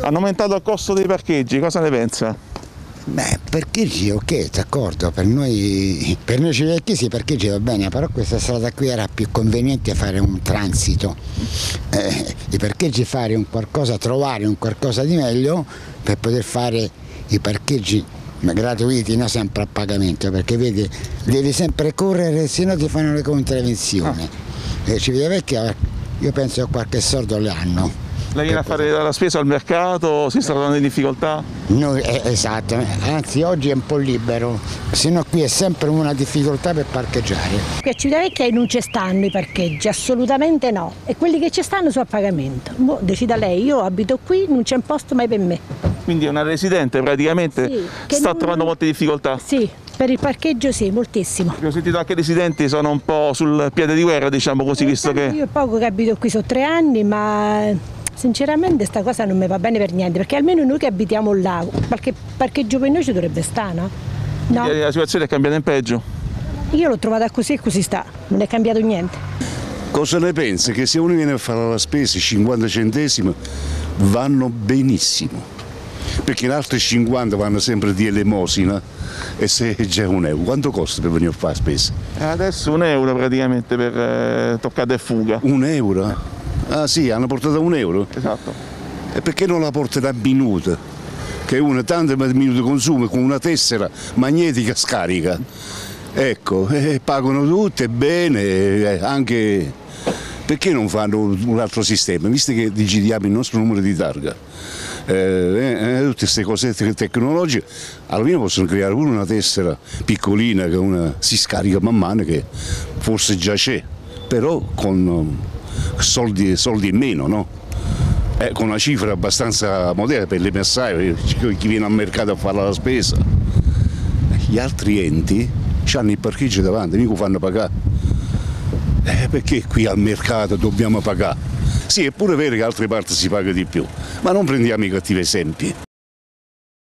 Hanno aumentato il costo dei parcheggi, cosa ne pensa? Beh, parcheggi ok, d'accordo, per noi civicchi i parcheggi va bene, però questa strada qui era più conveniente fare un transito, i parcheggi trovare un qualcosa di meglio per poter fare i parcheggi gratuiti, non sempre a pagamento, perché vedi, devi sempre correre, se no ti fanno le contravvenzioni. Civitavecchia io penso che qualche soldo le hanno. Lei viene a fare la spesa al mercato, si sta trovando in difficoltà? Noi, esatto, anzi oggi è un po' libero, se no qui è sempre una difficoltà per parcheggiare. Qui a Civitavecchia non ci stanno i parcheggi, assolutamente no, e quelli che ci stanno sono a pagamento. Decida lei, io abito qui, non c'è un posto mai per me. Quindi è una residente praticamente, sì, sta trovando molte difficoltà? Sì, per il parcheggio sì, moltissimo. Abbiamo sentito anche i residenti sono un po' sul piede di guerra, diciamo così, visto che... Io poco che abito qui, sono 3 anni, ma... Sinceramente sta cosa non mi va bene per niente, perché almeno noi che abitiamo là, qualche parcheggio per noi ci dovrebbe stare, no? No? La situazione è cambiata in peggio? Io l'ho trovata così e così sta, non è cambiato niente. Cosa ne pensi? Che se uno viene a fare la spesa 50 centesimi vanno benissimo, perché in altri 50 vanno sempre di elemosina e se già €1. Quanto costa per venire a fare la spesa? Adesso €1 praticamente per toccata e fuga. €1? Ah sì, hanno portato €1? Esatto. E perché non la portano a minuto? Che uno tanto minuti consumo con una tessera magnetica scarica. Ecco, pagano tutte bene, anche perché non fanno un altro sistema, visto che digitiamo il nostro numero di targa. Tutte queste cose tecnologiche, alla fine possono creare pure una tessera piccolina che una si scarica man mano, che forse già c'è, però con soldi in meno, no? Con una cifra abbastanza modesta per le messaie, chi viene al mercato a fare la spesa. Gli altri enti hanno il parcheggio davanti, mica fanno pagare. Perché qui al mercato dobbiamo pagare? Sì, è pure vero che in altre parti si paga di più, ma non prendiamo i cattivi esempi.